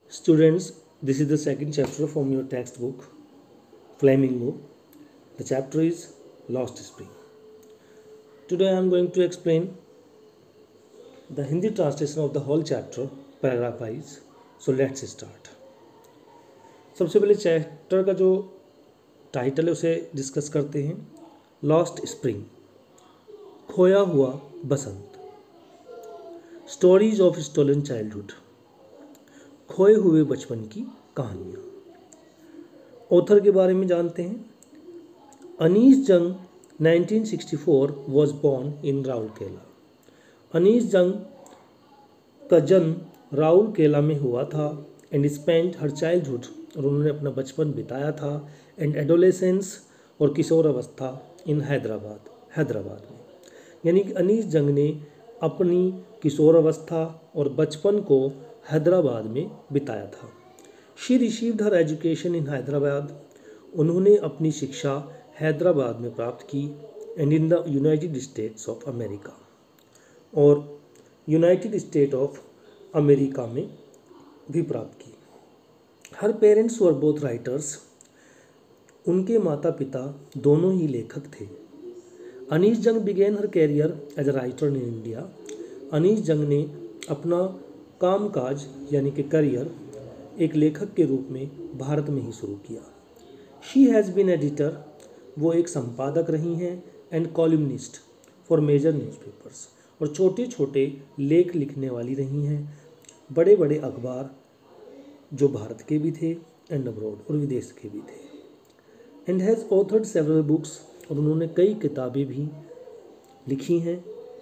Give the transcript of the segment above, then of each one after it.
Students, this is the second chapter from your textbook, Flamingo. The chapter is Lost Spring. Today I am going to explain the Hindi translation of the whole chapter, paragraph wise. So let's start. सबसे पहले chapter का जो title है उसे discuss करते हैं. Lost spring, खोया हुआ बसंत. स्टोरीज ऑफ स्टोलन चाइल्डहुड, खोए हुए बचपन की कहानियाँ. ऑथर के बारे में जानते हैं. Anees Jung 1964 was born in Rourkela. Anees Jung का जन्म राउरकेला में हुआ था. एंड स्पेंट हर चाइल्डहुड, और उन्होंने अपना बचपन बिताया था, एंड एडोलेसेंस और किशोर अवस्था इन हैदराबाद में. यानी कि अनीस जंग ने अपनी किशोर अवस्था और बचपन को हैदराबाद में बिताया था. She received her education in Hyderabad. उन्होंने अपनी शिक्षा हैदराबाद में प्राप्त की. And in the United States of America, और यूनाइटेड स्टेट ऑफ अमेरिका में भी प्राप्त की. Her parents were both writers. उनके माता पिता दोनों ही लेखक थे. Anees Jung began her career as a writer in India. Anees Jung ने अपना कामकाज यानी कि करियर एक लेखक के रूप में भारत में ही शुरू किया. शी हैज़ बीन एडिटर, वो एक संपादक रही हैं, and columnist for major newspapers, और छोटे छोटे लेख लिखने वाली रही हैं बड़े बड़े अखबार जो भारत के भी थे एंड अब्रॉड, और विदेश के भी थे. And has authored several books, और उन्होंने कई किताबें भी लिखी हैं.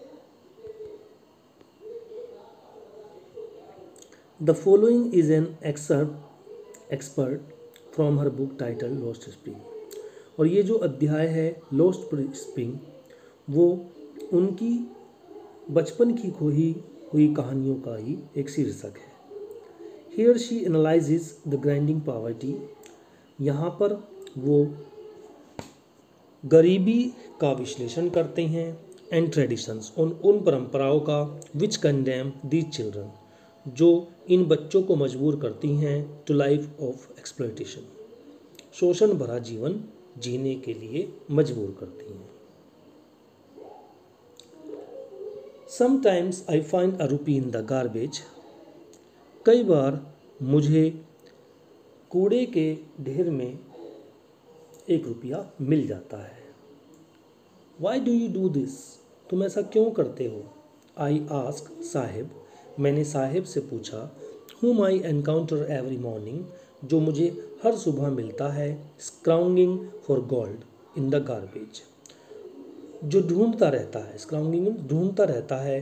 The following is an expert from her book title lost spring. और ये जो अध्याय है लॉस्ट स्प्रिंग, वो उनकी बचपन की खोई हुई कहानियों का ही एक शीर्षक है. Here she analyses the grinding poverty. यहाँ पर वो गरीबी का विश्लेषण करते हैं. एंड ट्रेडिशंस, उन परंपराओं का विच कंडेम दीज चिल्ड्रन, जो इन बच्चों को मजबूर करती हैं टू लाइफ ऑफ एक्सप्लॉयटेशन, शोषण भरा जीवन जीने के लिए मजबूर करती हैं. Sometimes I find a rupee in the garbage. कई बार मुझे कूड़े के ढेर में 1 रुपया मिल जाता है. Why do you do this, तुम ऐसा क्यों करते हो. आई आस्क साहेब, मैंने साहेब से पूछा. whom I encounter every morning, जो मुझे हर सुबह मिलता है. Scrounging for gold in the garbage, जो ढूंढता रहता है. स्क्राउंगिंग ढूंढता रहता है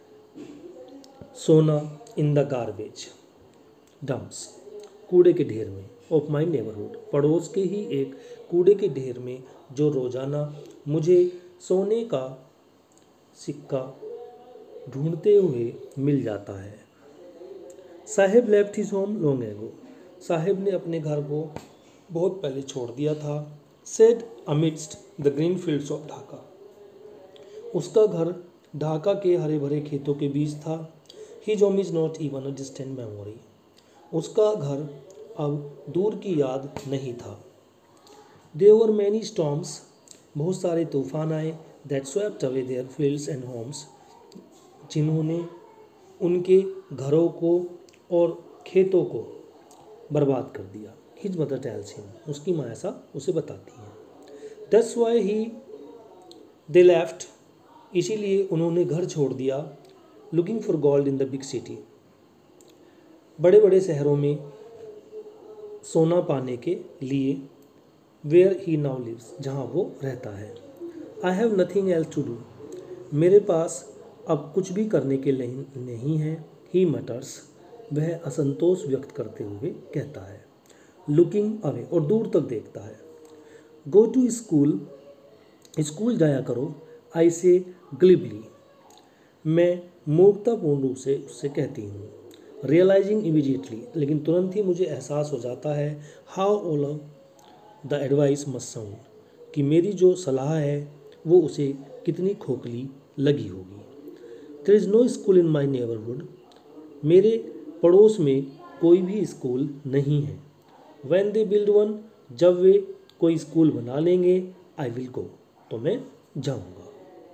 सोना इन द गार्बेज डंप्स, कूड़े के ढेर में. ऑफ माई नेबरहुड, पड़ोस के ही एक कूड़े के ढेर में जो रोज़ाना मुझे सोने का सिक्का ढूंढते हुए मिल जाता है. Saheb left his home long ago, Saheb ने अपने घर को बहुत पहले छोड़ दिया था. Said amidst the green fields of Dhaka, उसका घर ढाका के हरे भरे खेतों के बीच था. His home is not even a distant memory, उसका घर अब दूर की याद नहीं था. देयर वर मैनी स्टॉर्म्स, बहुत सारे तूफान आए. That swept away their fields and homes, जिन्होंने उनके घरों को और खेतों को बर्बाद कर दिया. हिज मदर टेल्स हिम, उसकी माँ ऐसा उसे बताती है. दैट्स वाई ही दे लेफ्ट, इसीलिए उन्होंने घर छोड़ दिया. Looking for gold in the big city, बड़े बड़े शहरों में सोना पाने के लिए. वेयर ही नाउ लिव्स, जहाँ वो रहता है. I have nothing else to do, मेरे पास अब कुछ भी करने के लिए नहीं है. ही मटर्स, वह असंतोष व्यक्त करते हुए कहता है. लुकिंग अवे, और दूर तक देखता है. गो टू स्कूल, स्कूल जाया करो. आई से ग्लिबली, मैं मूर्खतापूर्ण रूप से उससे कहती हूँ. रियलाइजिंग इमीडिएटली, लेकिन तुरंत ही मुझे एहसास हो जाता है. How all the advice must sound, कि मेरी जो सलाह है वो उसे कितनी खोखली लगी होगी. There is no school in my neighbourhood, मेरे पड़ोस में कोई भी स्कूल नहीं है। When they build one, जब वे कोई स्कूल बना लेंगे, I will go, तो मैं जाऊँगा।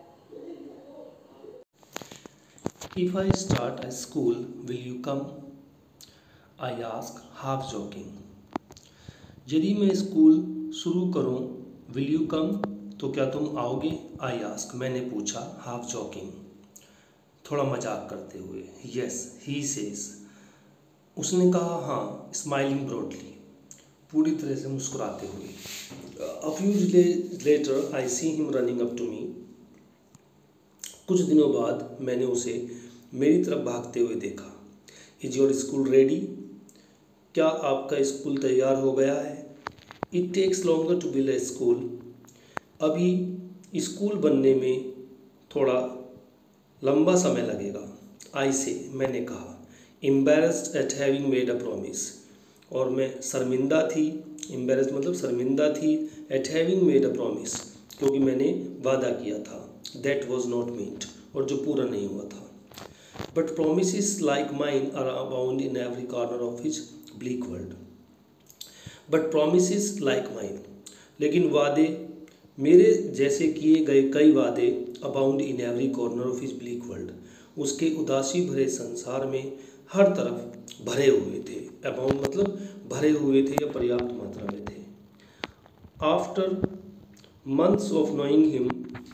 If I start a school, will you come? I ask, half joking. यदि मैं स्कूल शुरू करूं, will you come? तो क्या तुम आओगे? I ask, मैंने पूछा, half joking, थोड़ा मजाक करते हुए। Yes, he says, उसने कहा हाँ, smiling broadly, पूरी तरह से मुस्कुराते हुए। A few days later, I see him running up to me. कुछ दिनों बाद मैंने उसे मेरी तरफ भागते हुए देखा। Is your school ready? क्या आपका स्कूल तैयार हो गया है? It takes longer to build a school. अभी स्कूल बनने में थोड़ा लंबा समय लगेगा। I say, मैंने कहा, embarrassed at having made a promise, और मैं शर्मिंदा थी, embarrassed मतलब शर्मिंदा थी, at having made a promise, क्योंकि मैंने वादा किया था, that was not meant, और जो पूरा नहीं हुआ था। But promises like mine are abound in every corner of his bleak world. But promises like mine, लेकिन वादे मेरे जैसे किए गए कई वादे abound in every corner of his bleak world, उसके उदासी भरे संसार में हर तरफ भरे हुए थे। अबाउंड मतलब भरे हुए थे या पर्याप्त मात्रा में थे। After months of knowing him,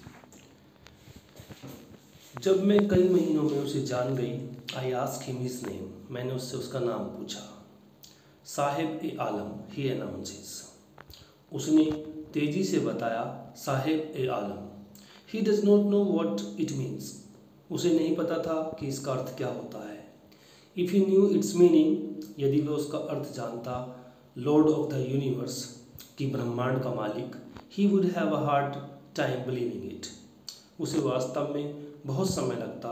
जब मैं कई महीनों में उसे जान गई, I ask him his name, मैंने उससे उसका नाम पूछा। साहिब ए आलम, ही अनाउंसेस, उसने तेजी से बताया, Sahib e Alam. He does not know what it means, उसे नहीं पता था कि इसका अर्थ क्या होता है। If he knew its meaning, यदि वह उसका अर्थ जानता, लॉर्ड ऑफ द यूनिवर्स, की ब्रह्मांड का मालिक, he would have a hard time believing it, उसे वास्तव में बहुत समय लगता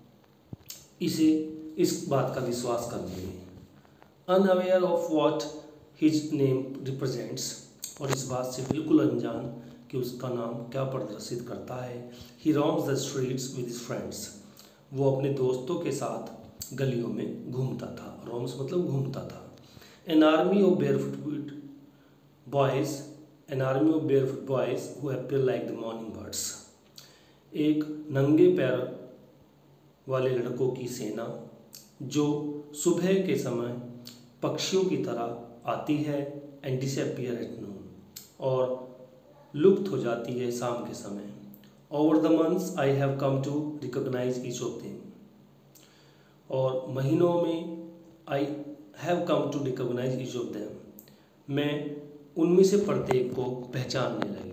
इसे इस बात का विश्वास करने में। Unaware of what his name represents, और इस बात से बिल्कुल अनजान कि उसका नाम क्या प्रदर्शित करता है। He roams the streets with his friends, वो अपने दोस्तों के साथ गलियों में घूमता था। रोम्स मतलब घूमता था। An army of barefoot boys, an army of barefoot boys who appear like the morning birds, एक नंगे पैर वाले लड़कों की सेना जो सुबह के समय पक्षियों की तरह आती है, एंड डिसअपीयर एट नून, और लुप्त हो जाती है शाम के समय। Over the months I have come to recognise each of them, और महीनों में I have come to recognise each of them, मैं उनमें से प्रत्येक को पहचानने लगी।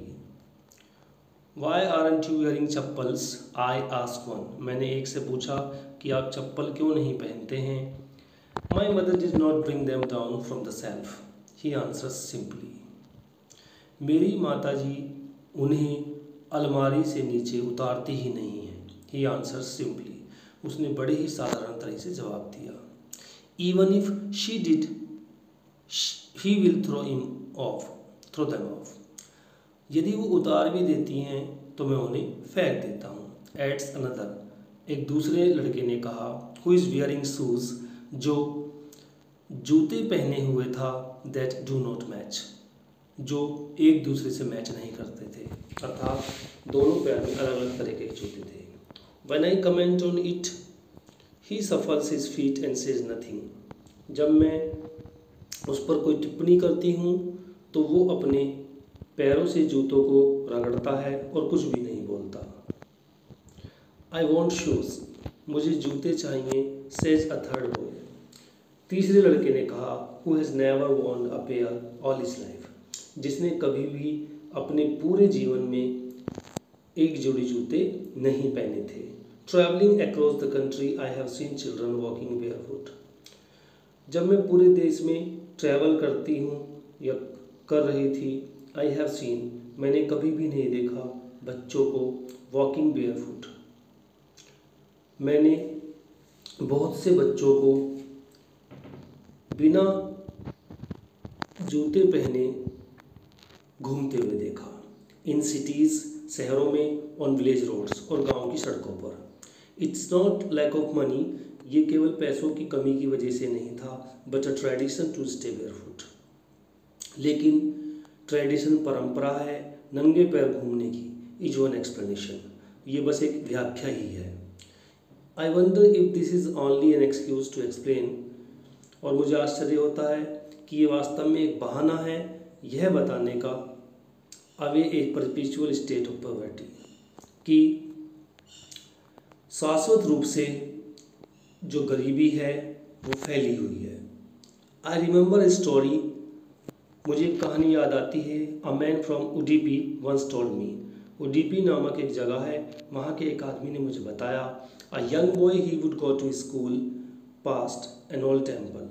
Why aren't you wearing chappals, I ask one, मैंने एक से पूछा कि आप चप्पल क्यों नहीं पहनते हैं। My mother did not bring them down from the shelf, he answers simply, मेरी माताजी उन्हें अलमारी से नीचे उतारती ही नहीं है। ही आंसर्स सिंपली, उसने बड़े ही साधारण तरह से जवाब दिया। Even if she did, he will throw them off, यदि वो उतार भी देती हैं तो मैं उन्हें फेंक देता हूँ। एड्स अनदर, एक दूसरे लड़के ने कहा, हु इज़ वियरिंग शूज़, जो जूते पहने हुए था, दैट डू नॉट मैच, जो एक दूसरे से मैच नहीं करते थे, अर्थात दोनों पैर में अलग अलग तरह के जूते थे। When I comment on it, he shuffles his feet and says nothing, जब मैं उस पर कोई टिप्पणी करती हूँ तो वो अपने पैरों से जूतों को रगड़ता है और कुछ भी नहीं बोलता। आई वॉन्ट शूज़, मुझे जूते चाहिए, सेज अ थर्ड बॉय, तीसरे लड़के ने कहा, हु हैज़ नेवर वॉन्ट a pair all his life, जिसने कभी भी अपने पूरे जीवन में एक जोड़ी जूते नहीं पहने थे। Travelling across the country I have seen children walking barefoot, जब मैं पूरे देश में ट्रैवल करती हूँ या कर रही थी, आई हैव सीन, मैंने कभी भी नहीं देखा बच्चों को वॉकिंग बेयरफुट, मैंने बहुत से बच्चों को बिना जूते पहने घूमते हुए देखा। इन सिटीज़, शहरों में, ऑन विलेज रोड्स, और गांव की सड़कों पर। It's not lack of money, ये केवल पैसों की कमी की वजह से नहीं था, but a tradition to stay barefoot. लेकिन ट्रेडिशन परंपरा है नंगे पैर घूमने की, इज वन एक्सप्लेनेशन, ये बस एक व्याख्या ही है। I wonder if this is only an excuse to explain, और मुझे आश्चर्य होता है कि ये वास्तव में एक बहाना है यह बताने का, away a perpetual state of poverty, कि शाश्वत रूप से जो गरीबी है वो फैली हुई है। आई रिमेंबर ए स्टोरी, मुझे एक कहानी याद आती है। A man from Udipi once told me, Udipi नामक एक जगह है, वहाँ के एक आदमी ने मुझे बताया, a young boy he would go to school past an old temple,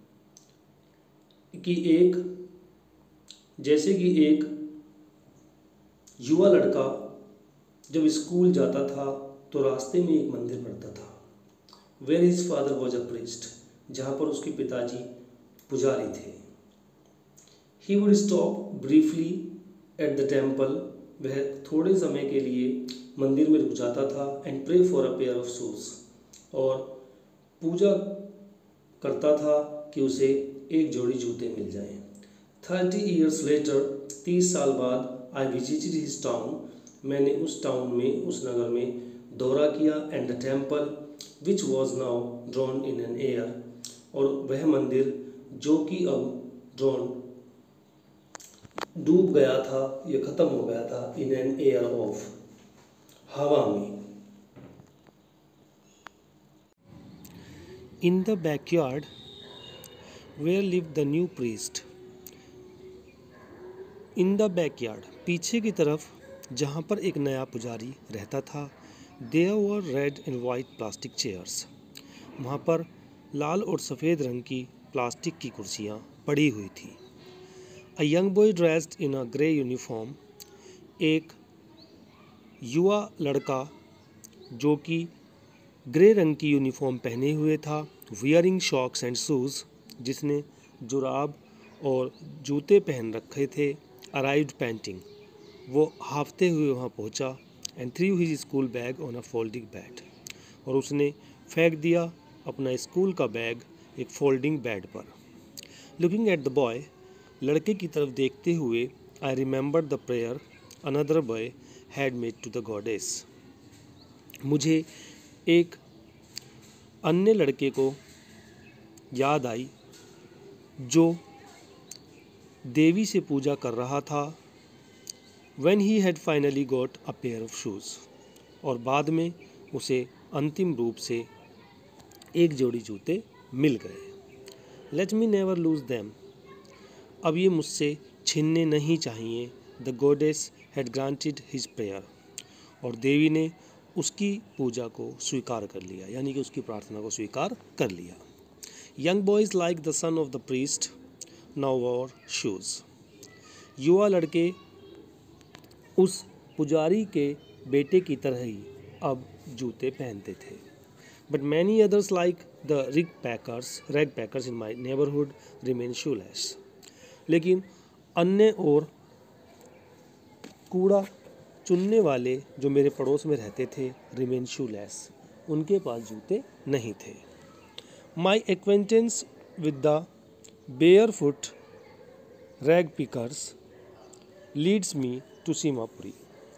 कि एक युवा लड़का जब स्कूल जाता था तो रास्ते में एक मंदिर पड़ता था, where his father was a priest, जहाँ पर उसके पिताजी पुजारी थे। He would stop briefly at the temple, वह थोड़े समय के लिए मंदिर में रुक जाता था, and pray for a pair of shoes, और पूजा करता था कि उसे एक जोड़ी जूते मिल जाएं। 30 years later, 30 साल बाद, आई विजिटेड हिज टाउन, मैंने उस टाउन में, उस नगर में दौरा किया, and the temple which was now drawn in an air, और वह मंदिर जो कि अब डूब गया था, ये ख़त्म हो गया था, इन एन एयर ऑफ, हवा में। In the backyard where live the new priest, in the backyard, पीछे की तरफ जहाँ पर एक नया पुजारी रहता था, there were red and white plastic chairs, वहाँ पर लाल और सफ़ेद रंग की प्लास्टिक की कुर्सियाँ पड़ी हुई थी। A young boy dressed in a grey uniform, एक युवा लड़का जो कि ग्रे रंग की यूनिफॉर्म पहने हुए था, वियरिंग शॉक्स एंड शूज़, जिसने जुराब और जूते पहन रखे थे, अराइव्ड पैंटिंग, वो हाफते हुए वहाँ पहुँचा, and threw his school bag on a folding bed, और उसने फेंक दिया अपना स्कूल का बैग एक फोल्डिंग बेड पर। लुकिंग एट द बॉय, लड़के की तरफ देखते हुए, I remember the prayer another boy had made to the goddess, मुझे एक अन्य लड़के को याद आई जो देवी से पूजा कर रहा था, when he had finally got a pair of shoes, और बाद में उसे अंतिम रूप से एक जोड़ी जूते मिल गए। Let me never lose them, अब ये मुझसे छीनने नहीं चाहिए। The goddess had granted his prayer, और देवी ने उसकी पूजा को स्वीकार कर लिया, यानी कि उसकी प्रार्थना को स्वीकार कर लिया। Young boys like the son of the priest now wore shoes, युवा लड़के उस पुजारी के बेटे की तरह ही अब जूते पहनते थे। But many others like the rag pickers in my neighbourhood remain shoeless, लेकिन अन्य और कूड़ा चुनने वाले जो मेरे पड़ोस में रहते थे, रिमेन शूलेस, उनके पास जूते नहीं थे। My acquaintance with the barefoot rag pickers leads me to Seemapuri,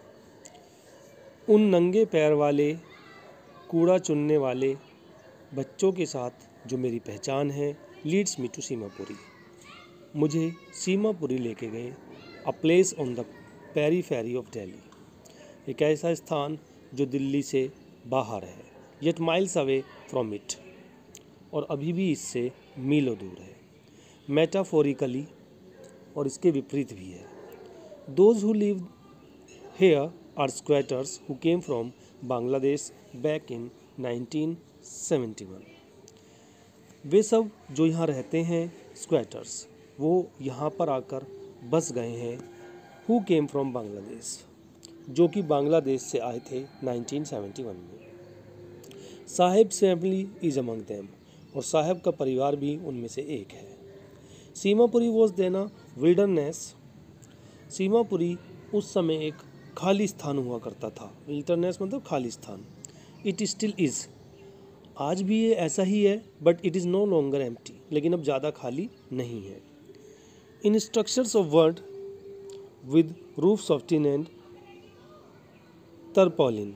उन नंगे पैर वाले कूड़ा चुनने वाले बच्चों के साथ जो मेरी पहचान है, लीड्स मी टू सीमापुरी, मुझे सीमापुरी लेके गए। A place on the periphery of Delhi, एक ऐसा स्थान जो दिल्ली से बाहर है, yet miles away from it, और अभी भी इससे मीलों दूर है। मेटाफोरिकली, और इसके विपरीत भी है। Those who live here are squatters who came from Bangladesh back in 1971, वे सब जो यहाँ रहते हैं स्क्वैटर्स, वो यहाँ पर आकर बस गए हैं। Who came from Bangladesh, जो कि बांग्लादेश से आए थे 1971 में। Saheb family is among them, और साहब का परिवार भी उनमें से एक है। Seemapuri was then a wilderness, Seemapuri उस समय एक खाली स्थान हुआ करता था। विल्डरनेस मतलब खाली स्थान। इट स्टिल इज़ आज भी ये ऐसा ही है, but it is no longer empty, लेकिन अब ज़्यादा खाली नहीं है। In structures of word with roofs of tin and tarpaulin,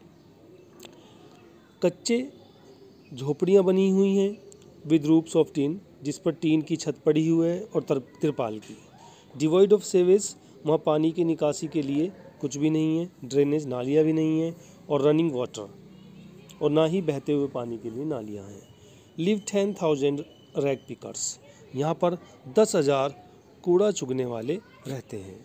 कच्चे झोपड़ियाँ बनी हुई हैं विद रूफ्स ऑफ टिन, जिस पर टीन की छत पड़ी हुई है, और तिरपाल की। डिवॉइड ऑफ सेवेज, वहाँ पानी की निकासी के लिए कुछ भी नहीं है, ड्रेनेज नालियाँ भी नहीं हैं, और रनिंग वाटर, और ना ही बहते हुए पानी के लिए नालियाँ हैं। लिव 10,000 रैग पिकर्स, यहाँ पर 10,000 कूड़ा चुगने वाले रहते हैं।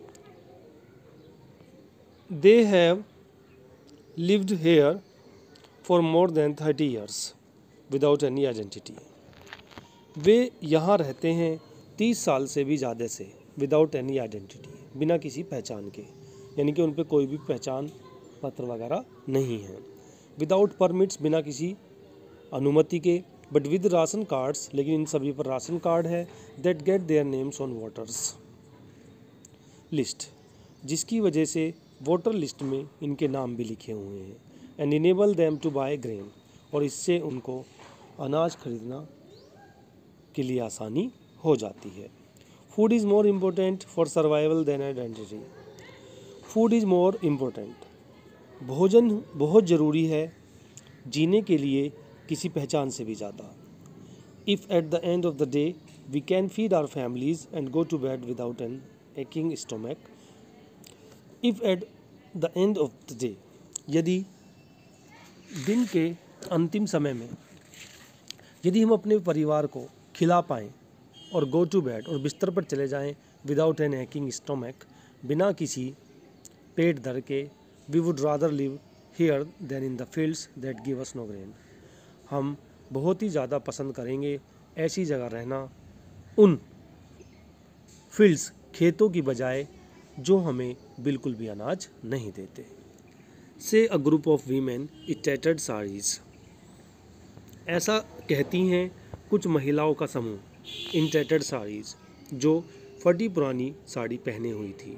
They have lived here for more than 30 years without any identity, वे यहाँ रहते हैं 30 साल से भी ज़्यादा से, विदाउट एनी आइडेंटिटी, बिना किसी पहचान के, यानी कि उन पर कोई भी पहचान पत्र वगैरह नहीं है। विदाउट परमिट्स, बिना किसी अनुमति के, बट विद राशन कार्ड्स, लेकिन इन सभी पर राशन कार्ड है। That get their names on voters list, जिसकी वजह से वोटर लिस्ट में इनके नाम भी लिखे हुए हैं। And enable them to buy grain, और इससे उनको अनाज खरीदना के लिए आसानी हो जाती है। Food is more important for survival than identity, food is more important, भोजन बहुत ज़रूरी है जीने के लिए किसी पहचान से भी ज़्यादा। If at the end of the day we can feed our families and go to bed without an aching stomach, if at the end of the day, यदि दिन के अंतिम समय में यदि हम अपने परिवार को खिला पाएँ और गो टू बेड, और बिस्तर पर चले जाएं विदाउट एन एकिंग स्टोमक, बिना किसी पेट दर्द के, we would rather live here than in the fields that give us no grain, हम बहुत ही ज़्यादा पसंद करेंगे ऐसी जगह रहना उन फील्ड्स, खेतों की बजाय, जो हमें बिल्कुल भी अनाज नहीं देते। Say a group of women in tattered saris, ऐसा कहती हैं कुछ महिलाओं का समूह इन टैटर्ड साड़ीज़, जो फटी पुरानी साड़ी पहने हुई थी।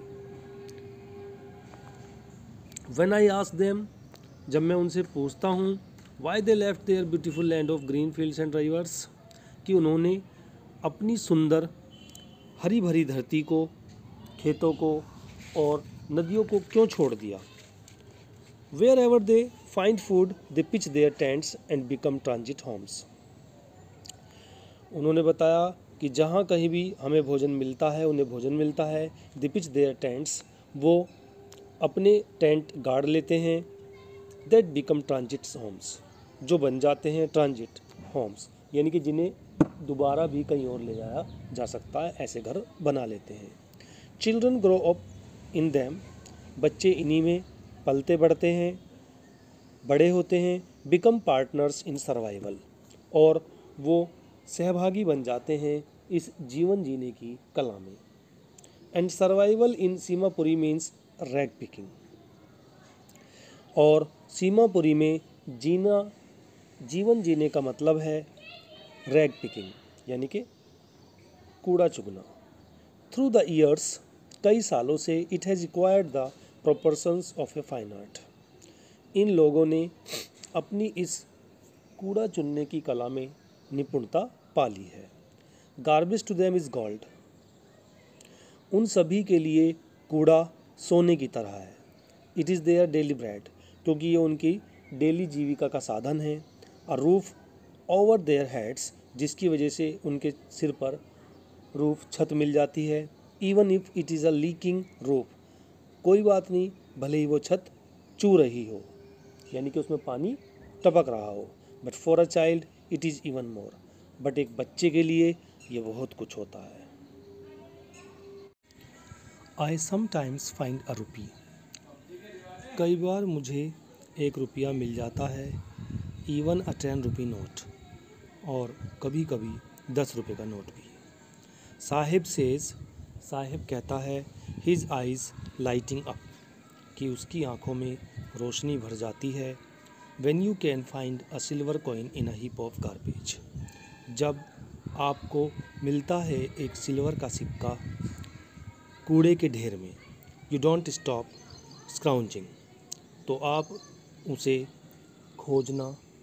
When I ask them, जब मैं उनसे पूछता हूँ, why they left their beautiful land of green fields and rivers, कि उन्होंने अपनी सुंदर हरी भरी धरती को, खेतों को और नदियों को क्यों छोड़ दिया। Wherever they find food, they pitch their tents and become transit homes, उन्होंने बताया कि जहाँ कहीं भी हमें भोजन मिलता है, उन्हें भोजन मिलता है, they pitch their tents, वो अपने टेंट गाड़ लेते हैं, दैट बिकम ट्रांजिट होम्स, जो बन जाते हैं ट्रांजिट होम्स, यानी कि जिन्हें दोबारा भी कहीं और ले जाया जा सकता है, ऐसे घर बना लेते हैं। Children grow up in them, बच्चे इन्हीं में पलते बढ़ते हैं, बड़े होते हैं। बिकम पार्टनर्स इन सर्वाइवल, और वो सहभागी बन जाते हैं इस जीवन जीने की कला में। And survival in Seemapuri means rag picking, और सीमापुरी में जीवन जीने का मतलब है रैग पिकिंग, यानी कि कूड़ा चुगना। थ्रू द ईयर्स, कई सालों से, it has acquired the proportions of a fine art, इन लोगों ने अपनी इस कूड़ा चुनने की कला में निपुणता पा ली है। Garbage to them is gold, उन सभी के लिए कूड़ा सोने की तरह है। It is their daily bread, क्योंकि ये उनकी डेली जीविका का साधन है। A roof over their heads, जिसकी वजह से उनके सिर पर रूफ, छत मिल जाती है। Even if it is a leaking roof, कोई बात नहीं, भले ही वो छत चू रही हो, यानी कि उसमें पानी टपक रहा हो। But for a child it is even more, but एक बच्चे के लिए ये बहुत कुछ होता है। आई समटाइम्स फाइंड अ रुपी, कई बार मुझे 1 रुपया मिल जाता है। इवन अ 10 रुपी नोट, और कभी कभी 10 रुपये का नोट भी। साहिब सेज, साहिब कहता है, हिज आइज़ लाइटिंग अप, कि उसकी आंखों में रोशनी भर जाती है। When you can find a silver coin in a heap of garbage, जब आपको मिलता है एक सिल्वर का सिक्का कूड़े के ढेर में। यू डोंट स्टॉप स्क्राउचिंग, तो आप उसे खोजना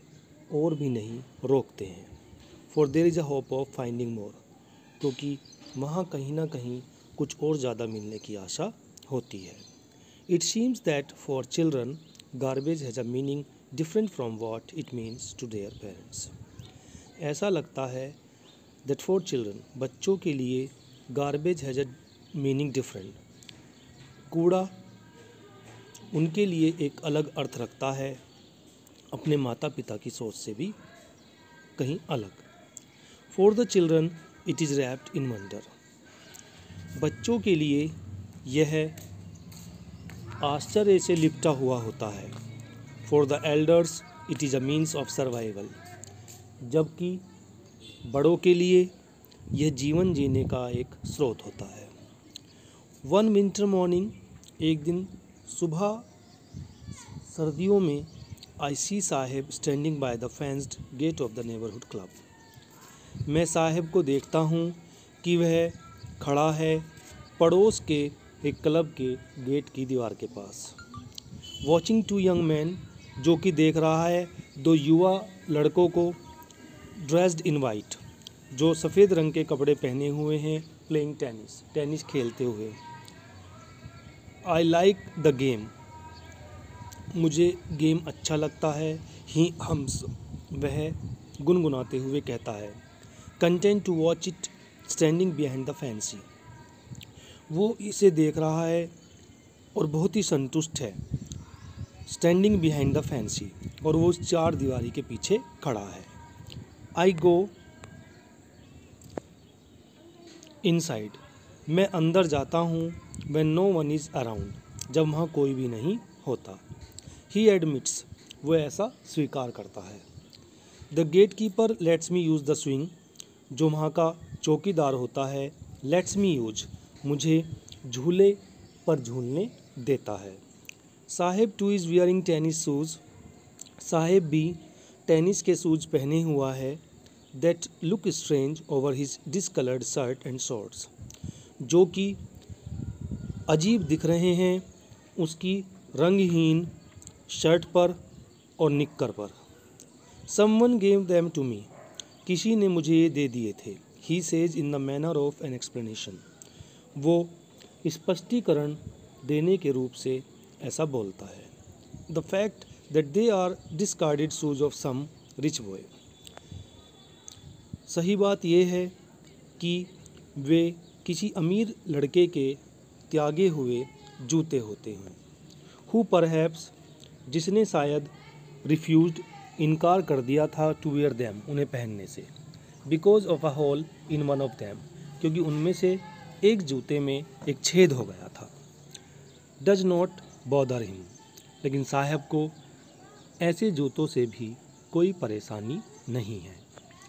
और भी नहीं रोकते हैं। For there is a hope of finding more, क्योंकि वहाँ कहीं ना कहीं कुछ और ज़्यादा मिलने की आशा होती है। It seems that for children garbage has a meaning different from what it means to their parents. ऐसा लगता है दैट फॉर चिल्ड्रन, बच्चों के लिए garbage has a meaning different, कूड़ा उनके लिए एक अलग अर्थ रखता है, अपने माता पिता की सोच से भी कहीं अलग। For the children it is wrapped in wonder, बच्चों के लिए यह आश्चर्य से लिपटा हुआ होता है। For the elders it is a means of survival, जबकि बड़ों के लिए यह जीवन जीने का एक स्रोत होता है। वन विंटर मॉर्निंग, एक दिन सुबह सर्दियों में, I see Saheb standing by the fenced gate of the neighbourhood club, मैं साहेब को देखता हूँ कि वह खड़ा है पड़ोस के एक क्लब के गेट की दीवार के पास। वॉचिंग टू यंग मैन, जो कि देख रहा है दो युवा लड़कों को, ड्रेस्ड इन वाइट, जो सफ़ेद रंग के कपड़े पहने हुए हैं, प्लेइंग टेनिस, टेनिस खेलते हुए। आई लाइक द गेम, मुझे गेम अच्छा लगता है। ही हम्स, वह गुनगुनाते हुए कहता है। Content to watch it standing behind the fence, वो इसे देख रहा है और बहुत ही संतुष्ट है। स्टैंडिंग बिहाइंड द फैंसी, और वो उस चार दीवारी के पीछे खड़ा है। आई गो इनसाइड, मैं अंदर जाता हूँ। When no one is around, जब वहाँ कोई भी नहीं होता। ही एडमिट्स, वो ऐसा स्वीकार करता है। The gatekeeper lets me use the swing, जो वहाँ का चौकीदार होता है, लेट्स मी यूज, मुझे झूले पर झूलने देता है। Saheb too is wearing tennis shoes, Saheb भी टेनिस के शूज़ पहने हुआ है। That look strange over his discoloured shirt and shorts, जो कि अजीब दिख रहे हैं उसकी रंगहीन शर्ट पर और निक्कर पर। Someone gave them to me, किसी ने मुझे ये दे दिए थे। He says in the manner of an explanation, वो स्पष्टीकरण देने के रूप से ऐसा बोलता है। The fact that they are discarded shoes of some rich boy, सही बात यह है कि वे किसी अमीर लड़के के त्यागे हुए जूते होते हैं। हु परहैप्स, जिसने शायद रिफ्यूज्ड, इनकार कर दिया था, टू वेयर दैम, उन्हें पहनने से। Because of a hole in one of them, क्योंकि उनमें से एक जूते में एक छेद हो गया था। डज नॉट बॉदर हिम, लेकिन साहब को ऐसे जूतों से भी कोई परेशानी नहीं है।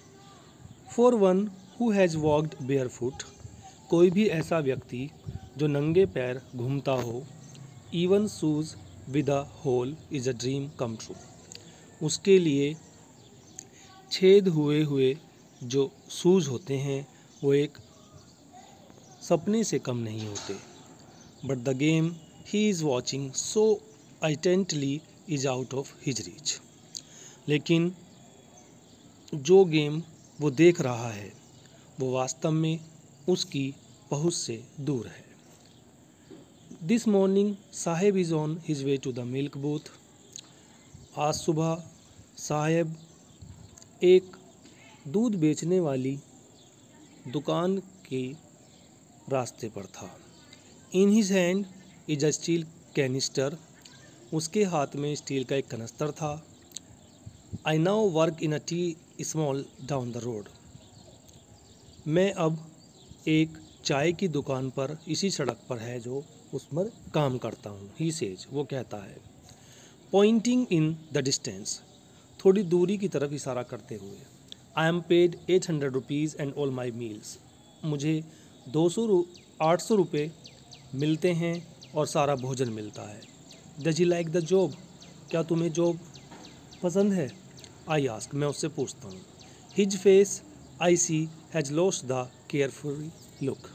For one who has walked barefoot, कोई भी ऐसा व्यक्ति जो नंगे पैर घूमता हो, even shoes with a hole is a dream come true, उसके लिए छेद हुए हुए जो शूज़ होते हैं वो एक सपने से कम नहीं होते। But the game he is watching so attentively is out of his reach, लेकिन जो गेम वो देख रहा है वो वास्तव में उसकी पहुँच से दूर है। This morning Saheb is on his way to the milk booth, आज सुबह साहेब एक दूध बेचने वाली दुकान के रास्ते पर था। In his hand is a steel canister, उसके हाथ में स्टील का एक कनस्तर था। I now work in a tea small down the road, मैं अब एक चाय की दुकान पर इसी सड़क पर है जो उस पर काम करता हूँ। ही सेज, वो कहता है। पॉइंटिंग इन द डिस्टेंस, थोड़ी दूरी की तरफ इशारा करते हुए। I am paid 800 rupees and all my meals, मुझे 800 रुपये मिलते हैं और सारा भोजन मिलता है। Does he like the job, क्या तुम्हें जॉब पसंद है? आई आस्क, मैं उससे पूछता हूँ। His face I see has lost the careful look,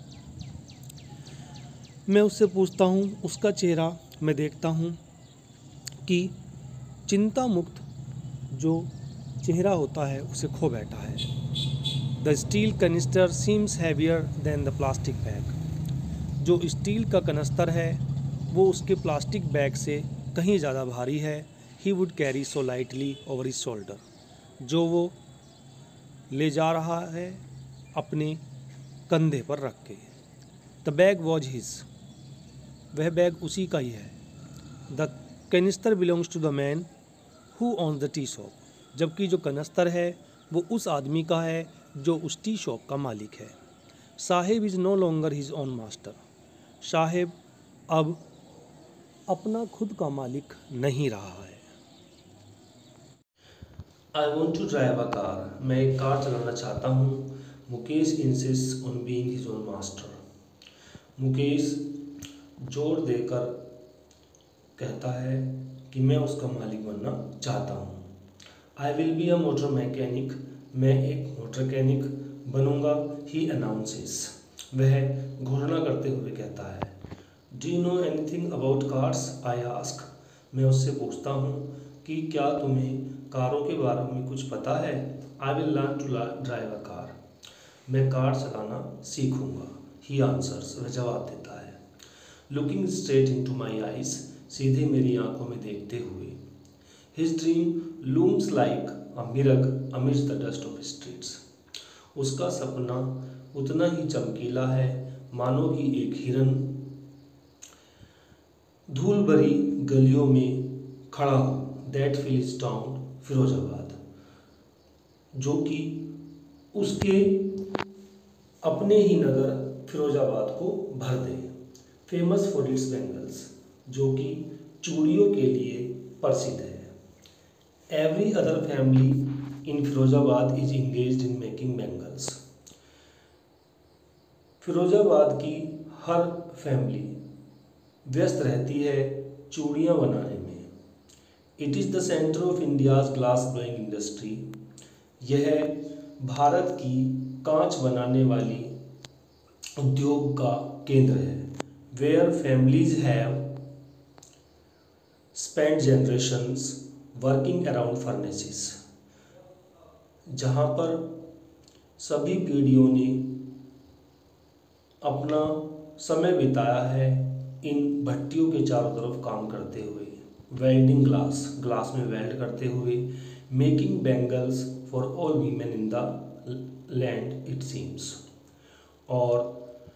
मैं उससे पूछता हूँ, उसका चेहरा मैं देखता हूँ कि चिंता मुक्त जो चेहरा होता है उसे खो बैठा है। The steel canister seems heavier than the plastic bag. जो स्टील का कनस्तर है वो उसके प्लास्टिक बैग से कहीं ज़्यादा भारी है। He would carry so lightly over his shoulder. जो वो ले जा रहा है अपने कंधे पर रख के। The bag was his. वह बैग उसी का ही है। The canister belongs to the man who on the tea shop. जबकि जो कनस्तर है वो उस आदमी का है जो उस टी शॉप का मालिक है। Saheb is no longer his own master. Saheb अब अपना खुद का मालिक नहीं रहा है। I want to drive a car. मैं एक कार चलाना चाहता हूँ। Mukesh insist on being his own master. Mukesh जोर देकर कहता है कि मैं उसका मालिक बनना चाहता हूँ। I will be a motor mechanic. मैं एक मोटर मैकेनिक बनूंगा। He announces. वह घोषणा करते हुए कहता है। Do you know anything about cars? I ask. मैं उससे पूछता हूँ कि क्या तुम्हें कारों के बारे में कुछ पता है? I will learn to drive a car. मैं कार चलाना सीखूंगा। He answers. वह जवाब देता है। Looking straight into my eyes. सीधे मेरी आंखों में देखते हुए। His dream looms like a mirage amidst the dust of streets. उसका सपना उतना ही चमकीला है मानो कि एक हिरन धूल भरी गलियों में खड़ा हो। That fills town Firozabad. जो कि उसके अपने ही नगर फिरोजाबाद को भर दे। Famous for its bangles. जो कि चूड़ियों के लिए प्रसिद्ध है। Every other family in Firozabad is engaged in making bangles. Firozabad की हर फैमिली व्यस्त रहती है चूड़ियाँ बनाने में। It is the centre of India's glass blowing industry. यह भारत की कांच बनाने वाली उद्योग का केंद्र है। Where families have spend generations working around furnaces. जहाँ पर सभी पीढ़ियों ने अपना समय बिताया है इन भट्टियों के चारों तरफ काम करते हुए। Welding glass. ग्लास में वेल्ड करते हुए। Making bangles for all women in the land it seems. और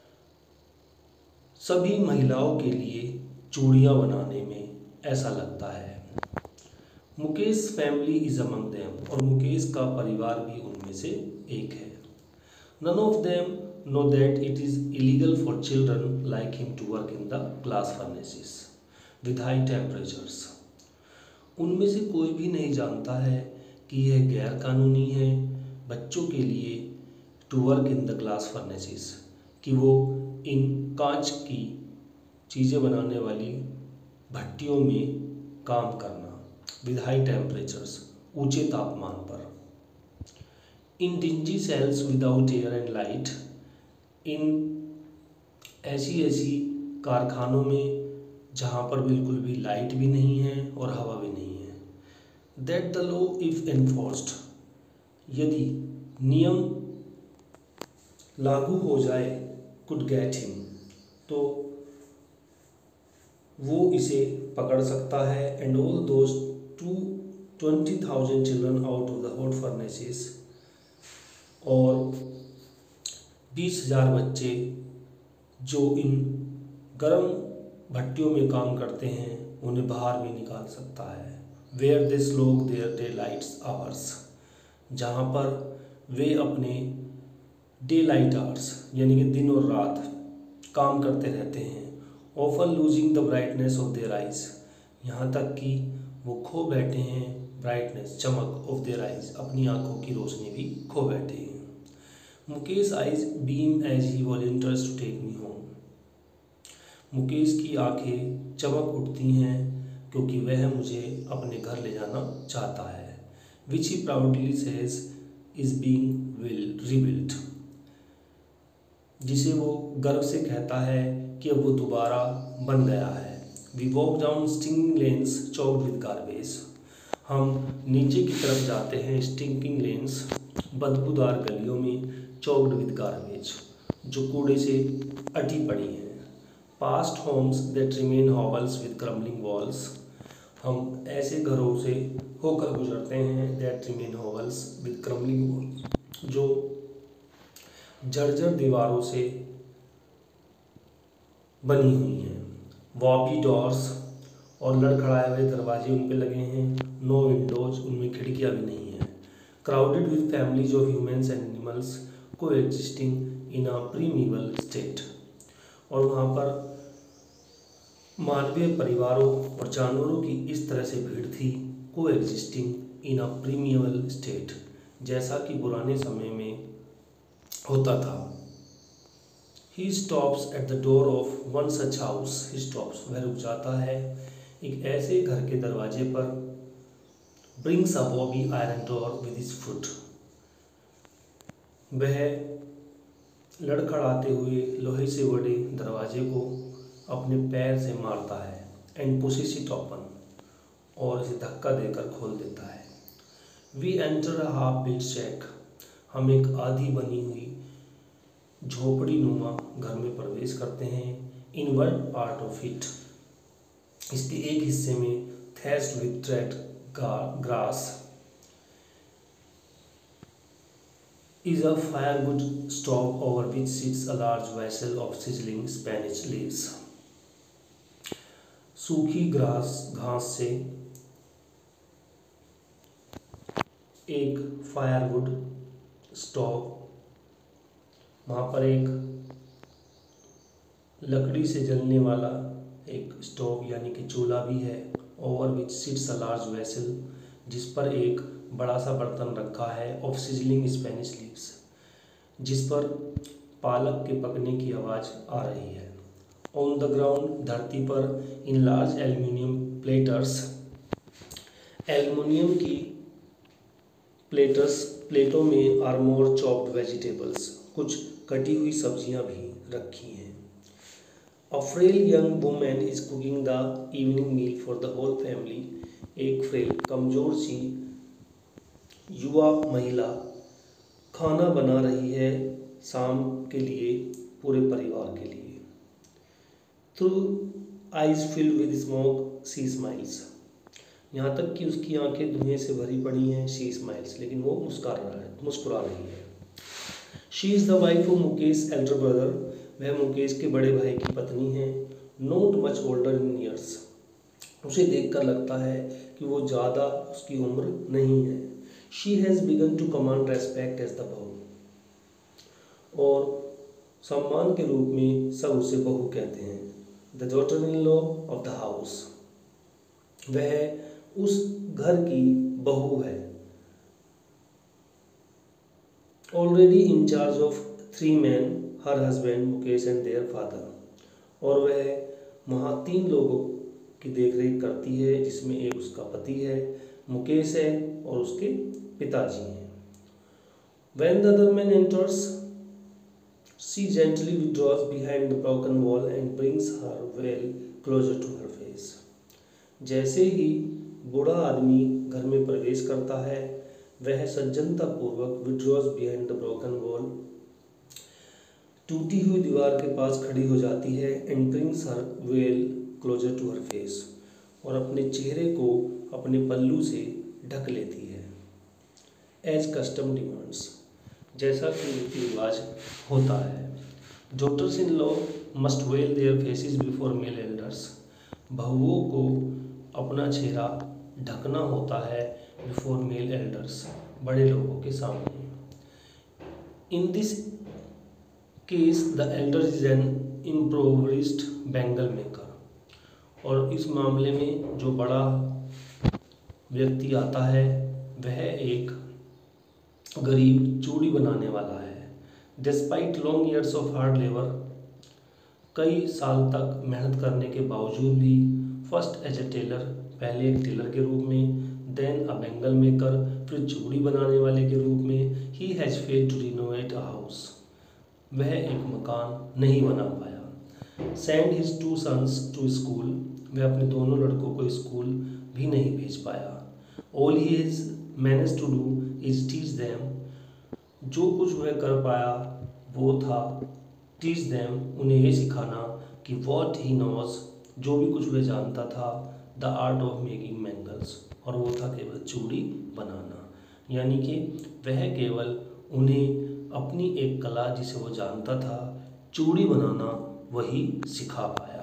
सभी महिलाओं के लिए चूड़ियाँ बनाने में ऐसा लगता है। Mukesh family is among them. और मुकेश का परिवार भी उनमें से एक है। None of them know that it is illegal for children like him to work in the glass furnaces with high temperatures. उनमें से कोई भी नहीं जानता है कि यह गैर कानूनी है बच्चों के लिए to work in the glass furnaces, कि वो इन कांच की चीज़ें बनाने वाली भट्टियों में काम करना विद हाई टेम्परेचर्स, ऊंचे तापमान पर। In dingy cells without air and light. इन ऐसी कारखानों में जहाँ पर बिल्कुल भी लाइट भी नहीं है और हवा भी नहीं है। That the law if enforced. यदि नियम लागू हो जाए कुड गेट हिम, तो वो इसे पकड़ सकता है। And all those 20,000 children out of the hot furnaces. और 20,000 बच्चे जो इन गर्म भट्टियों में काम करते हैं उन्हें बाहर भी निकाल सकता है। Where they slog their day lights hours. जहाँ पर वे अपने डे लाइट आवर्स यानी कि दिन और रात काम करते रहते हैं। Often losing the brightness of their eyes. यहाँ तक कि वो खो बैठे हैं ब्राइटनेस, चमक ऑफ देयर आइज, अपनी आंखों की रोशनी भी खो बैठे हैं। Mukesh eyes beam as he volunteers to take me home. Mukesh की आंखें चमक उठती हैं क्योंकि वह मुझे अपने घर ले जाना चाहता है। Which he proudly says is being rebuilt. जिसे वो गर्व से कहता है कि अब वो दोबारा बन गया है। We walk down sting lanes choked with garbage. हम नीचे की तरफ जाते हैं स्टिंकिंग लेन्स, बदबूदार गलियों में, चौक्ड विद गार्बेज, जो कूड़े से अटी पड़ी हैं। Past homes that remain hovels with crumbling walls, हम ऐसे घरों से होकर गुजरते हैं that remain hovels with crumbling walls, जो जर्जर दीवारों से बनी हुई हैं। वॉबी डोर्स, और लड़खड़ाए हुए दरवाजे उन पे लगे हैं। नो विंडोज, उनमें खिड़कियां भी नहीं हैं। Crowded with families of humans and animals coexisting in a primeval state, और वहाँ पर मानवीय परिवारों और जानवरों की इस तरह से भीड़ थी, को existing in a primeval state, जैसा कि पुराने समय में होता था। He stops at the door of one such house. He stops, वह रुक जाता है एक ऐसे घर के दरवाजे पर। Brings a bobby iron door with his foot. वह लड़खड़ाते हुए लोहे से बड़े दरवाजे को अपने पैर से मारता है। And pushes it open, और इसे धक्का देकर खोल देता है। We enter a half-built shack. हम एक आधी बनी हुई झोपड़ी नुमा घर में प्रवेश करते हैं। In one part of it, इसके एक हिस्से में, thatched with dried grass, is a firewood stove over which sits a large vessel of sizzling spinach leaves. सूखी घास से एक फायरवुड स्टोव, वहाँ पर एक लकड़ी से जलने वाला एक स्टोव यानी कि चूल्हा भी है। Over which sits a large vessel, जिस पर एक बड़ा सा बर्तन रखा है। ऑफ सिजलिंग स्पेनिश लीव्स, जिस पर पालक के पकने की आवाज़ आ रही है। ऑन द ग्राउंड, धरती पर, in large aluminium platters, aluminium की प्लेटों में आर मोर चॉप्ड वेजिटेबल्स, कुछ कटी हुई सब्जियां भी रखी हैं। A frail young woman is cooking the evening meal for the whole family, एक फ्रेल कमजोर सी युवा महिला खाना बना रही है शाम के लिए पूरे परिवार के लिए। Through eyes filled with smoke she smiles, यहाँ तक कि उसकी आंखें धुएं से भरी पड़ी हैं। शी स्माइल्स, लेकिन वो मुस्कुरा रही है। She is the wife of Mukesh elder brother, वह मुकेश के बड़े भाई की पत्नी है। Not much older in years, उसे देखकर लगता है कि वो ज़्यादा उसकी उम्र नहीं है। She has begun to command respect as the bahu, और सम्मान के रूप में सब उसे बहू कहते हैं। The daughter in law of the house, वह उस घर की बहू है। Already in charge of 3 men, her husband Mukesh and their father, और वह वहाँ 3 लोगों की देखरेख करती है, जिसमें एक उसका पति है, मुकेश है, और उसके पिताजी हैं। When the other man enters, she gently withdraws behind the broken wall and brings her veil closer to her face. जैसे ही बूढ़ा आदमी घर में प्रवेश करता है, वह सज्जनतापूर्वक withdraws behind the broken wall, टूटी हुई दीवार के पास खड़ी हो जाती है। and brings her veil closer to her face, और अपने चेहरे को अपने पल्लू से ढक लेती है। As custom demands, जैसा कि रीति रिवाज होता है। Daughters in law must veil their faces before male elders, बहुओं को अपना चेहरा ढकना होता है before male elders, बड़े लोगों के सामने। In this case the elder is an impoverished bangle maker, और इस मामले में जो बड़ा व्यक्ति आता है वह एक गरीब चूड़ी बनाने वाला है। Despite long years of hard labour, कई साल तक मेहनत करने के बावजूद भी। फर्स्ट एज ए टेलर, पहले एक टेलर के रूप में। देन अ बैंगल मेकर, फिर चूड़ी बनाने वाले के रूप में। He has failed to renovate a house, वह एक मकान नहीं बना पाया। Send his 2 sons to school, वह अपने दोनों लड़कों को स्कूल भी नहीं भेज पाया। All he has manage to do is teach them, जो कुछ वह कर पाया वो था टीच देम, उन्हें ये सिखाना कि वॉट ही नोज, जो भी कुछ वह जानता था, the art of making bangles, और वो था केवल चूड़ी बनाना। यानी कि वह केवल उन्हें अपनी एक कला जिसे वो जानता था, चूड़ी बनाना, वही सिखा पाया।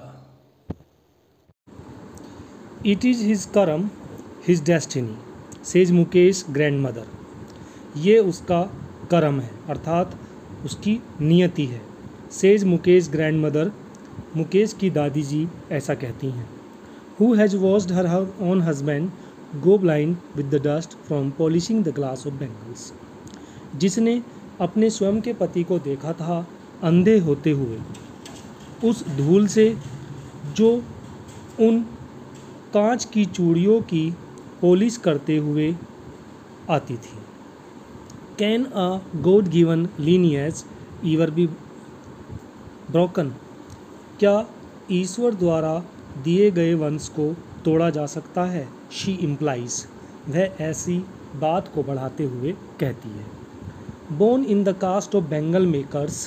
It is his karma his destiny, says Mukesh grandmother. ये उसका कर्म है, अर्थात उसकी नियति है। सेज मुकेश ग्रैंडमदर, मुकेश की दादी जी ऐसा कहती हैं। Who has watched her own husband go blind with the dust from polishing the glass of bangles, जिसने अपने स्वयं के पति को देखा था अंधे होते हुए उस धूल से जो उन कांच की चूड़ियों की पॉलिश करते हुए आती थी। Can a god given lineage ever be broken, क्या ईश्वर द्वारा दिए गए वंश को तोड़ा जा सकता है? शी इम्प्लाइज, वह ऐसी बात को बढ़ाते हुए कहती है। Born in the caste of bangle makers,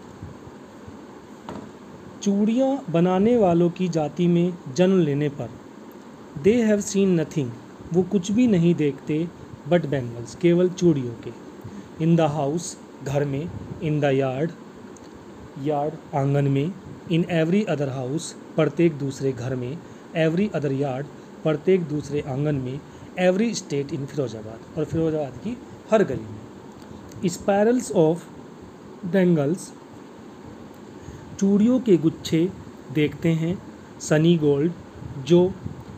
चूड़ियाँ बनाने वालों की जाति में जन्म लेने पर, दे हैव सीन नथिंग, वो कुछ भी नहीं देखते, बट बैंगल्स, केवल चूड़ियों के। इन द हाउस, घर में, इन द यार्ड, यार्ड आंगन में, इन एवरी अदर हाउस, प्रत्येक दूसरे घर में, एवरी अदर यार्ड, प्रत्येक दूसरे आंगन में, एवरी स्टेट इन फिरोजाबाद, और फिरोजाबाद की हर गली में। स्पायरल्स ऑफ बैंगल्स, चूड़ियों के गुच्छे देखते हैं। सनी गोल्ड, जो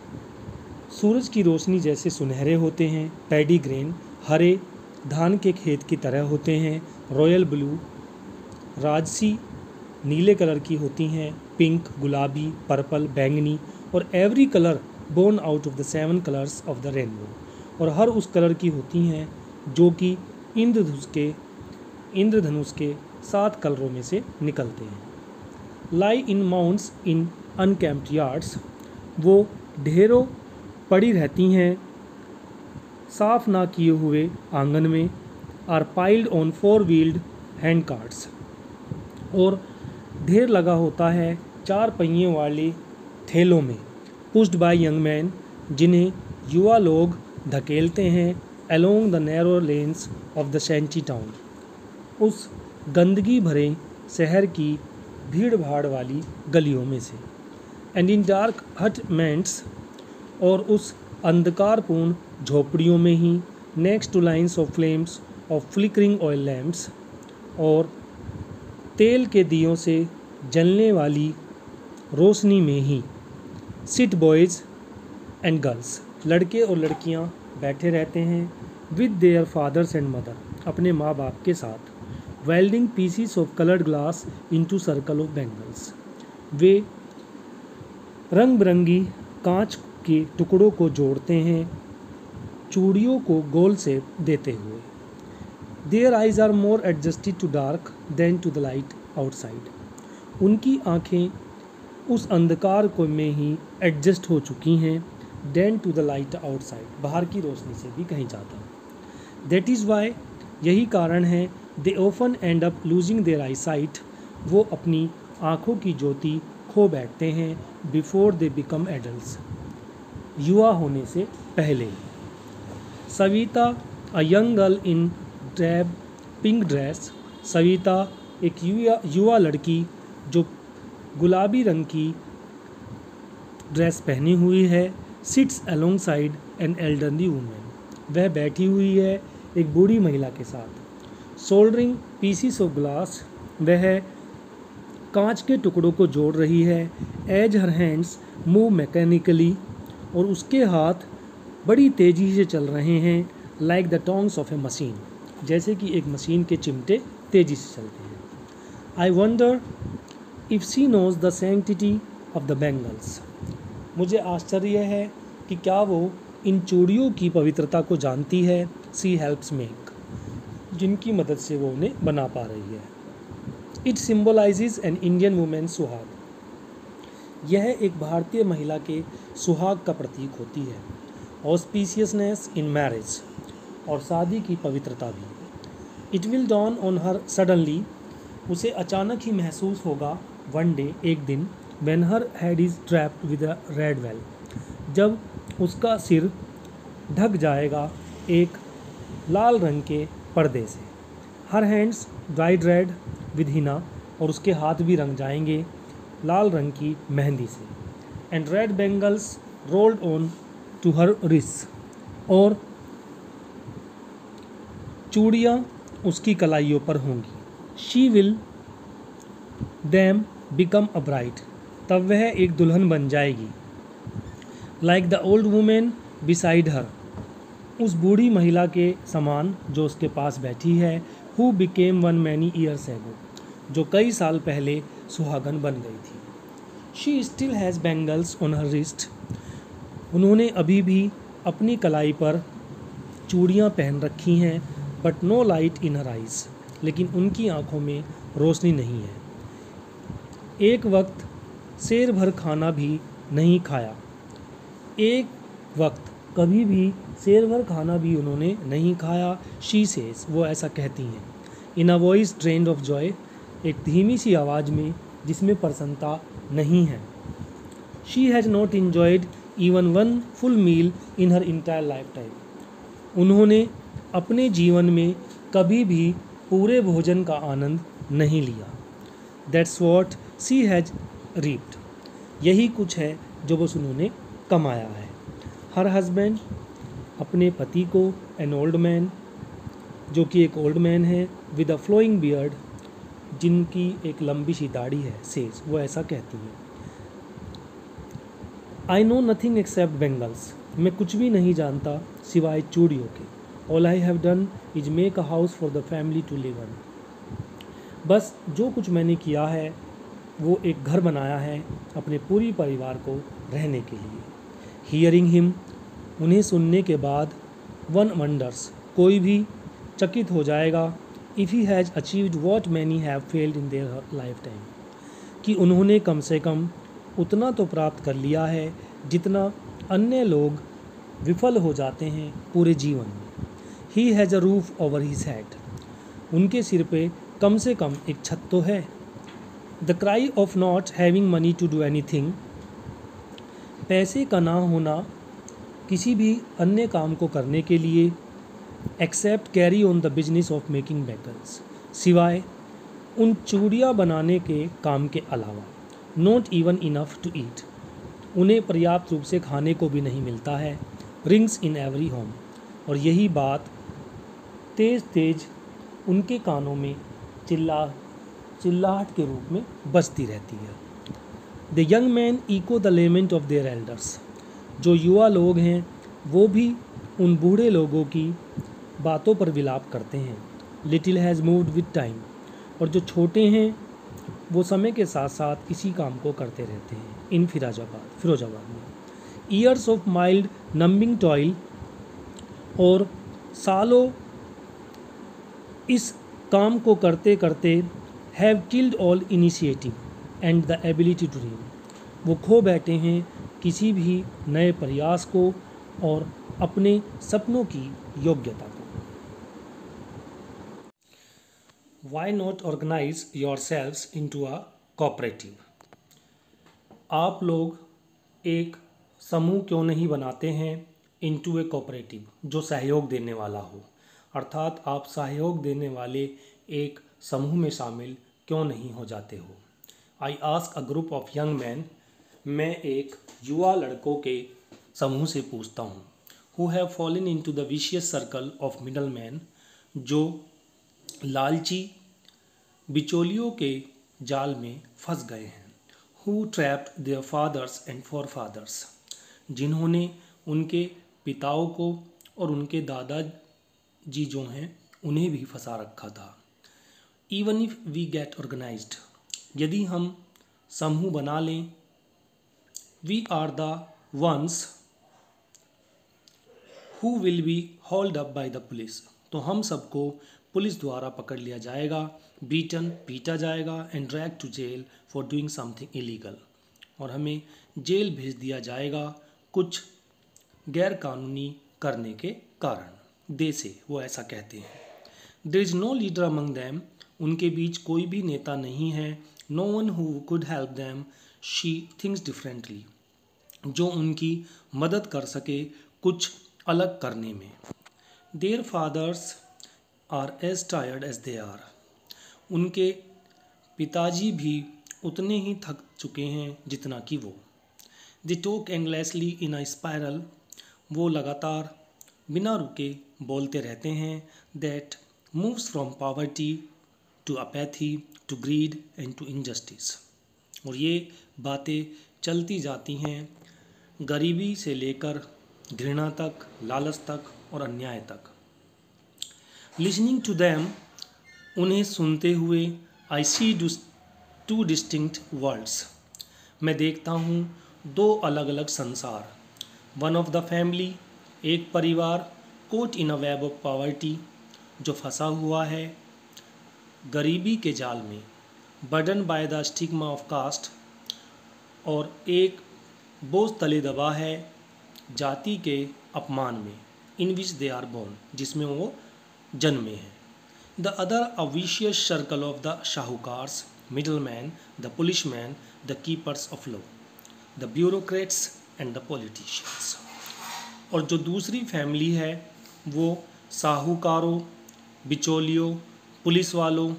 सूरज की रोशनी जैसे सुनहरे होते हैं। पैडी ग्रेन, हरे धान के खेत की तरह होते हैं। रॉयल ब्लू, राजसी नीले कलर की होती हैं। पिंक, गुलाबी, पर्पल, बैंगनी, और every colour born out of the 7 colours of the rainbow, और हर उस कलर की होती हैं जो कि इंद्रधनुष के 7 कलरों में से निकलते हैं। लाई इन माउंट्स इन अनकैम्प्ड यार्ड्स, वो ढेरों पड़ी रहती हैं साफ ना किए हुए आंगन में। Are piled on 4 wheeled hand carts, और ढेर लगा होता है 4 पहियों वाली थैलों में। पुश्ड बाय यंग मैन, जिन्हें युवा लोग धकेलते हैं। Along the narrow lanes of the shanty town, उस गंदगी भरे शहर की भीड़ भाड़ वाली गलियों में से। एंड इन डार्क हटमेंट्स, और उस अंधकारपूर्ण झोपड़ियों में ही। Next to lines of flames of flickering oil lamps, और तेल के दियों से जलने वाली रोशनी में ही। सिट बॉयज़ एंड गर्ल्स, लड़के और लड़कियां बैठे रहते हैं। With their fathers and mother, अपने माँ बाप के साथ। Welding pieces of coloured glass into circle of bangles, वे रंग बिरंगी कांच के टुकड़ों को जोड़ते हैं चूड़ियों को गोल शेप देते हुए। Their eyes are more adjusted to dark than to the light outside, उनकी आँखें उस अंधकार को में ही एडजस्ट हो चुकी हैं than to the light outside, बाहर की रोशनी से भी कहीं ज़्यादा। दैट इज़ वाई, यही कारण है, they often end up losing their eyesight, वो अपनी आँखों की ज्योति खो बैठते हैं। बिफोर दे बिकम एडल्ट्स, युवा होने से पहले। Savita, a young girl in drab pink dress, Savita एक युवा लड़की जो गुलाबी रंग की ड्रेस पहनी हुई है। Sits alongside an elderly woman, वह बैठी हुई है एक बूढ़ी महिला के साथ। सोल्डरिंग पीसीस ऑफ ग्लास, वह कांच के टुकड़ों को जोड़ रही है। As her hands move mechanically, और उसके हाथ बड़ी तेज़ी से चल रहे हैं। Like the tongs of a machine, जैसे कि एक मशीन के चिमटे तेज़ी से चलते हैं। I wonder if she knows the sanctity of the bangles, मुझे आश्चर्य है कि क्या वो इन चूड़ियों की पवित्रता को जानती है। सी हेल्प्स मेक, जिनकी मदद से वो उन्हें बना पा रही है। It symbolises an Indian woman suhag, यह एक भारतीय महिला के सुहाग का प्रतीक होती है। ऑस्पिशियसनेस इन मैरिज, और शादी की पवित्रता भी। It will dawn on her suddenly, उसे अचानक ही महसूस होगा, वन डे, एक दिन, when her head is draped with a red veil, जब उसका सिर ढक जाएगा एक लाल रंग के पर्दे से। Her hands dried red with henna, और उसके हाथ भी रंग जाएंगे लाल रंग की मेहंदी से। And red bangles rolled on to her wrist, और चूड़ियाँ उसकी कलाइयों पर होंगी। She will them become a bride, तब वह एक दुल्हन बन जाएगी। Like the old woman beside her, उस बूढ़ी महिला के समान जो उसके पास बैठी है। Who became one many years ago, जो कई साल पहले सुहागन बन गई थी। She still has bangles on her wrist, उन्होंने अभी भी अपनी कलाई पर चूड़ियाँ पहन रखी हैं। But no light in her eyes, लेकिन उनकी आँखों में रोशनी नहीं है। एक वक्त शेर भर खाना भी नहीं खाया, एक वक्त कभी भी शेर भर खाना भी उन्होंने नहीं खाया। शी सेज, वो ऐसा कहती हैं। In a voice drained of joy, एक धीमी सी आवाज़ में जिसमें प्रसन्नता नहीं है। She has not enjoyed even one full meal in her entire life time, उन्होंने अपने जीवन में कभी भी पूरे भोजन का आनंद नहीं लिया। That's what she has reaped, यही कुछ है जो बस उन्होंने कमाया है। हर हस्बैंड, अपने पति को, एन ओल्ड मैन, जो कि एक ओल्ड मैन है, विद अ फ्लोइंग बियर्ड, जिनकी एक लंबी सी दाढ़ी है, सेज, वो ऐसा कहती है। I know nothing except bangles, मैं कुछ भी नहीं जानता सिवाय चूड़ियों के। All I have done is make a house for the family to live in, बस जो कुछ मैंने किया है वो एक घर बनाया है अपने पूरी परिवार को रहने के लिए। हियरिंग हिम, उन्हें सुनने के बाद, वन वंडर्स, कोई भी चकित हो जाएगा, if he has achieved what many have failed in their life time, कि उन्होंने कम से कम उतना तो प्राप्त कर लिया है जितना अन्य लोग विफल हो जाते हैं पूरे जीवन में। He has a roof over his head, उनके सिर पे कम से कम एक छत तो है। The cry of not having money to do anything, पैसे का ना होना किसी भी अन्य काम को करने के लिए, except carry on the business of making bangles, सिवाय उन चूड़ियाँ बनाने के काम के अलावा। Not even enough to eat, उन्हें पर्याप्त रूप से खाने को भी नहीं मिलता है। रिंग्स इन एवरी होम, और यही बात तेज तेज उनके कानों में चिल्लाहट के रूप में बजती रहती है। The young man echo the lament of their elders, जो युवा लोग हैं वो भी उन बूढ़े लोगों की बातों पर विलाप करते हैं। Little has moved with time, और जो छोटे हैं वो समय के साथ साथ इसी काम को करते रहते हैं। इन फिरोजाबाद में years of mild numbing toil, और सालों इस काम को करते करते have killed all initiative and the ability to dream, वो खो बैठे हैं किसी भी नए प्रयास को और अपने सपनों की योग्यता को। Why not organise yourselves into a cooperative, आप लोग एक समूह क्यों नहीं बनाते हैं इनटू ए कोऑपरेटिव, जो सहयोग देने वाला हो, अर्थात आप सहयोग देने वाले एक समूह में शामिल क्यों नहीं हो जाते हो। I ask a group of young man, मैं एक युवा लड़कों के समूह से पूछता हूँ। Who have fallen into the vicious circle of middle man, जो लालची बिचौलियों के जाल में फंस गए हैं। Who trapped their fathers and forefathers, जिन्होंने उनके पिताओं को और उनके दादाजी जो हैं उन्हें भी फंसा रखा था। Even if we get organised, यदि हम समूह बना लें, we are the ones who will be hold up by the police, तो हम सबको पुलिस द्वारा पकड़ लिया जाएगा, बीटन, पीटा जाएगा, and drag to jail for doing something illegal, और हमें जेल भेज दिया जाएगा कुछ गैर कानूनी करने के कारण। दे से वो ऐसा कहते हैं। There is no leader among them, उनके बीच कोई भी नेता नहीं है। No one who could help them, she thinks differently, जो उनकी मदद कर सके कुछ अलग करने में। Their fathers are as tired as they are, उनके पिताजी भी उतने ही थक चुके हैं जितना कि वो। They talk endlessly in a spiral, वो लगातार बिना रुके बोलते रहते हैं। That moves from poverty to apathy to greed and to injustice, और ये बातें चलती जाती हैं गरीबी से लेकर घृणा तक, लालच तक और अन्याय तक। लिसनिंग टू दैम, उन्हें सुनते हुए, I see two distinct worlds, मैं देखता हूँ दो अलग अलग संसार। वन ऑफ द फैमिली, एक परिवार, caught in a web of poverty, जो फंसा हुआ है गरीबी के जाल में, burden by the stigma of caste, और एक बोझ तले दबा है जाति के अपमान में, इन विच दे आर बोर्न, जिसमें वो जन्मे हैं। The other a vicious circle of the shahukars, middle man, the policeman, the keepers of law, the bureaucrats and the politicians, और जो दूसरी फैमिली है वो साहूकारों, बिचौलियों, पुलिस वालों,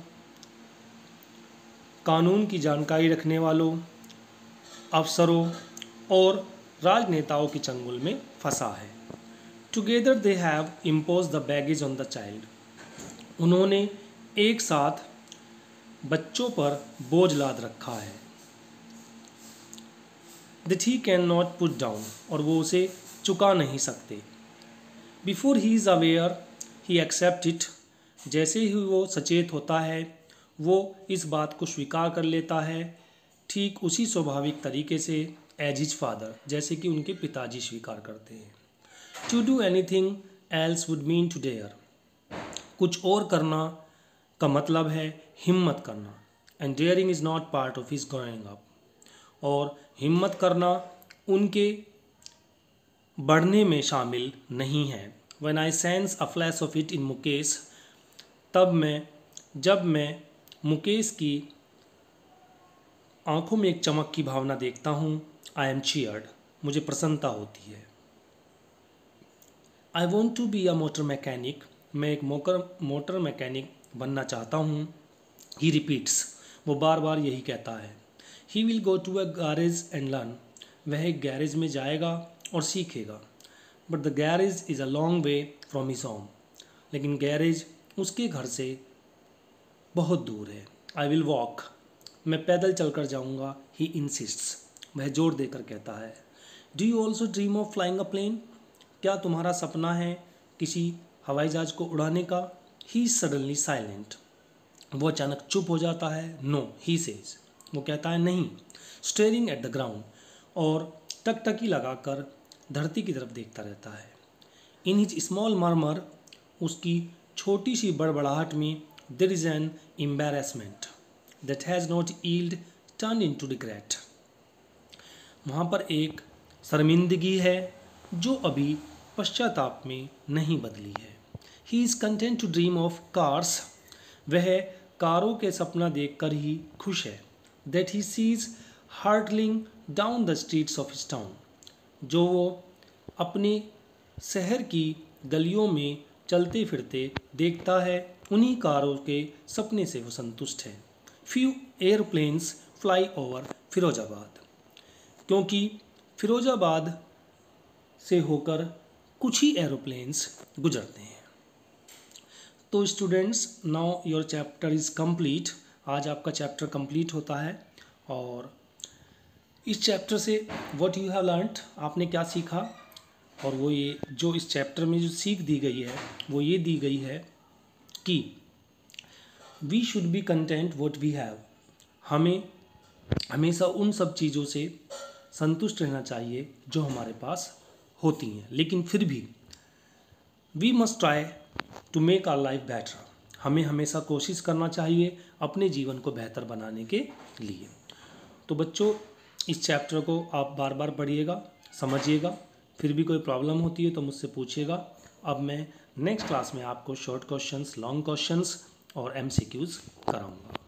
कानून की जानकारी रखने वालों, अफसरों और राजनेताओं के चंगुल में फंसा है। Together they have impose the baggage on the child, उन्होंने एक साथ बच्चों पर बोझ लाद रखा है। That he can not put down, और वो उसे चुका नहीं सकते। Before he is aware he accept it, जैसे ही वो सचेत होता है वो इस बात को स्वीकार कर लेता है, ठीक उसी स्वाभाविक तरीके से एज हिज फादर, जैसे कि उनके पिताजी स्वीकार करते हैं। To do anything else would mean to dare, कुछ और करना का मतलब है हिम्मत करना। And daring is not part of his growing up, और हिम्मत करना उनके बढ़ने में शामिल नहीं है। When I sense a flash of it in Mukesh, जब मैं मुकेश की आंखों में एक चमक की भावना देखता हूँ, I am cheered, मुझे प्रसन्नता होती है। I want to be a motor mechanic, मैं एक मोटर मैकेनिक बनना चाहता हूँ। He repeats, वो बार बार यही कहता है। He will go to a garage and learn, वह एक गैरेज में जाएगा और सीखेगा। But the garage is a long way from his home, लेकिन गैरेज उसके घर से बहुत दूर है। आई विल वॉक, मैं पैदल चलकर जाऊंगा। ही इंसिस्ट्स, वह जोर देकर कहता है। Do you also dream of flying a plane, क्या तुम्हारा सपना है किसी हवाई जहाज को उड़ाने का? ही इज सडनली साइलेंट, वो अचानक चुप हो जाता है। नो, ही सेज, वो कहता है नहीं। स्टेयरिंग एट द ग्राउंड, और टकटकी लगाकर धरती की तरफ देखता रहता है। इन हिज स्मॉल मर्मर, उसकी छोटी सी बड़बड़ाहट में, there is an embarrassment that has not yield turn into regret, वहाँ पर एक शर्मिंदगी है जो अभी पश्चाताप में नहीं बदली है। He is content to dream of cars, वह कारों के सपना देखकर ही खुश है। That he sees hurtling down the streets of his town, जो वो अपने शहर की गलियों में चलते फिरते देखता है, उन्हीं कारों के सपने से वो संतुष्ट है। Few airplanes fly over Firozabad, क्योंकि फिरोजाबाद से होकर कुछ ही एरोप्लेन्स गुजरते हैं। तो students, now your chapter is complete, आज आपका चैप्टर कंप्लीट होता है। और इस चैप्टर से व्हाट यू हैव लर्नड, आपने क्या सीखा, और वो ये जो इस चैप्टर में जो सीख दी गई है वो ये दी गई है कि we should be content what we have, हमें हमेशा उन सब चीज़ों से संतुष्ट रहना चाहिए जो हमारे पास होती हैं, लेकिन फिर भी we must try to make our life better, हमें हमेशा कोशिश करना चाहिए अपने जीवन को बेहतर बनाने के लिए। तो बच्चों, इस चैप्टर को आप बार बार पढ़िएगा, समझिएगा, फिर भी कोई प्रॉब्लम होती है तो मुझसे पूछिएगा। अब मैं नेक्स्ट क्लास में आपको शॉर्ट क्वेश्चंस, लॉन्ग क्वेश्चंस और MCQs कराऊंगा।